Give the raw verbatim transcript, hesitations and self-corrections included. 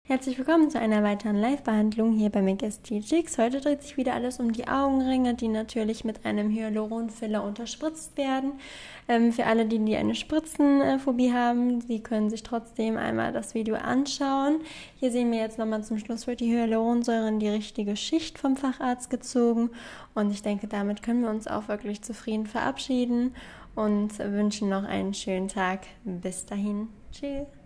Herzlich willkommen zu einer weiteren Live-Behandlung hier bei Make Aesthetics. Heute dreht sich wieder alles um die Augenringe, die natürlich mit einem Hyaluron-Filler unterspritzt werden. Ähm, für alle, die, die eine Spritzenphobie haben, die können sich trotzdem einmal das Video anschauen. Hier sehen wir jetzt nochmal zum Schluss, wird die Hyaluronsäure in die richtige Schicht vom Facharzt gezogen. Und ich denke, damit können wir uns auch wirklich zufrieden verabschieden und wünschen noch einen schönen Tag. Bis dahin. Tschüss.